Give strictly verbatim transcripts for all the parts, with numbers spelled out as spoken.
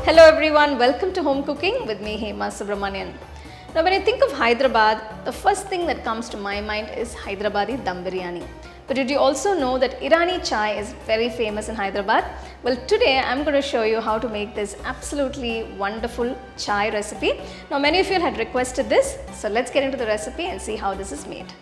Hello everyone, welcome to Home Cooking with me Hema Subramanian. Now when I think of Hyderabad, the first thing that comes to my mind is Hyderabadi Dum Biryani. But did you also know that Irani chai is very famous in Hyderabad? Well, today I'm going to show you how to make this absolutely wonderful chai recipe. Now many of you had requested this, so let's get into the recipe and see how this is made.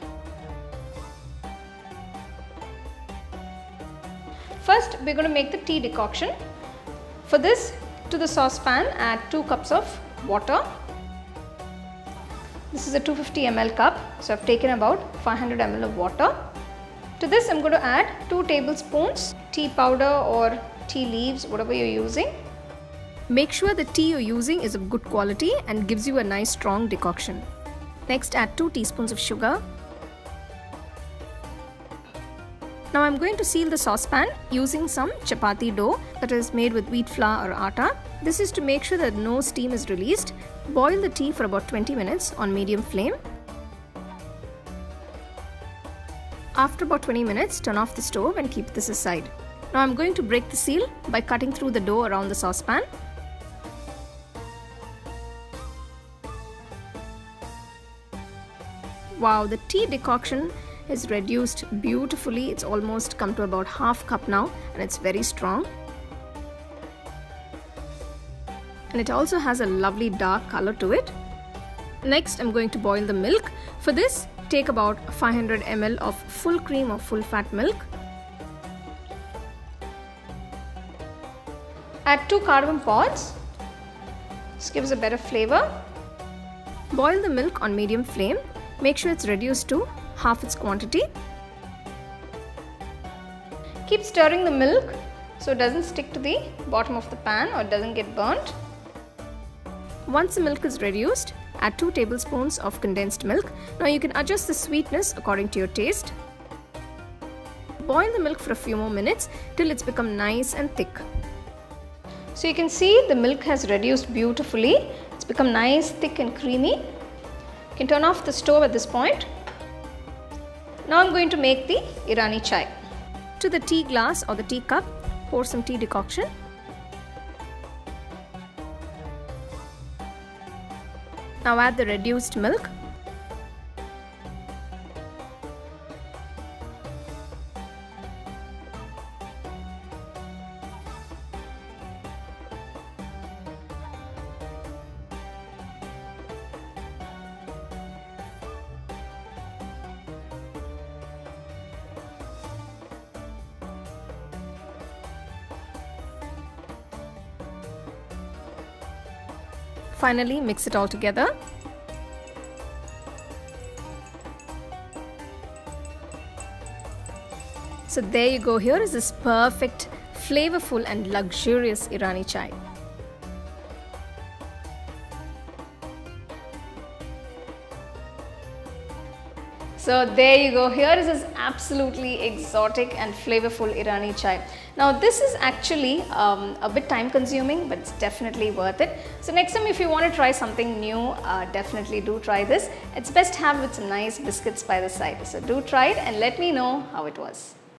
First, we're going to make the tea decoction. For this, to the saucepan add two cups of water. This is a two hundred fifty milliliter cup, so I've taken about five hundred milliliters of water. To this I'm going to add two tablespoons tea powder or tea leaves, whatever you're using. Make sure the tea you're using is of good quality and gives you a nice strong decoction. Next add two teaspoons of sugar. Now I'm going to seal the saucepan using some chapati dough that is made with wheat flour or atta. This is to make sure that no steam is released. Boil the tea for about twenty minutes on medium flame. After about twenty minutes, turn off the stove and keep this aside. Now I'm going to break the seal by cutting through the dough around the saucepan. Wow, the tea decoction is reduced beautifully. It's almost come to about half cup now and it's very strong. And it also has a lovely dark color to it. Next, I'm going to boil the milk. For this, take about five hundred milliliters of full cream or full fat milk. Add two cardamom pods. This gives a better flavor. Boil the milk on medium flame. Make sure it's reduced to half its quantity. Keep stirring the milk so it doesn't stick to the bottom of the pan or it doesn't get burnt. Once the milk is reduced, add two tablespoons of condensed milk. Now you can adjust the sweetness according to your taste. Boil the milk for a few more minutes till it's become nice and thick. So you can see the milk has reduced beautifully. It's become nice, thick and creamy. You can turn off the stove at this point. Now I'm going to make the Irani chai. To the tea glass or the tea cup, pour some tea decoction. Now add the reduced milk. Finally, mix it all together. So there you go, here is this perfect, flavorful and luxurious Irani chai. So there you go, here is this absolutely exotic and flavorful Irani chai. Now this is actually um, a bit time consuming, but it's definitely worth it. So next time if you want to try something new, uh, definitely do try this. It's best to have with some nice biscuits by the side. So do try it and let me know how it was.